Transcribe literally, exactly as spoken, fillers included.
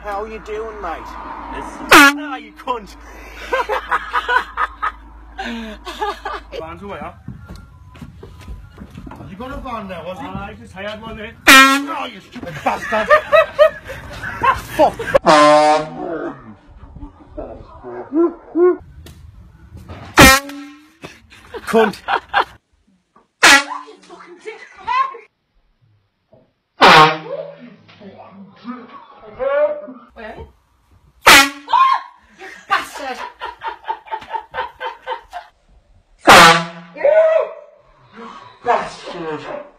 How you doing, mate? Ah, you cunt! Van's away, huh? Have you got a van there, was he? I just hired one there. Oh, you stupid bastard! Fuck! Cunt! Where? You bastard! Bastard!